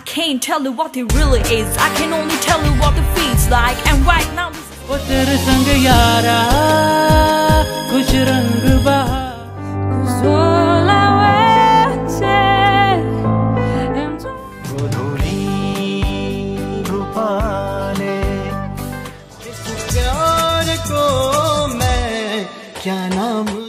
can't tell you what it really is. I can only tell you what it feels like. And right now this is वो तेरे संग यारा कुछ रंग बहा Cause all I wanted गोधूली रूपाले इस प्यार को मैं क्या नाम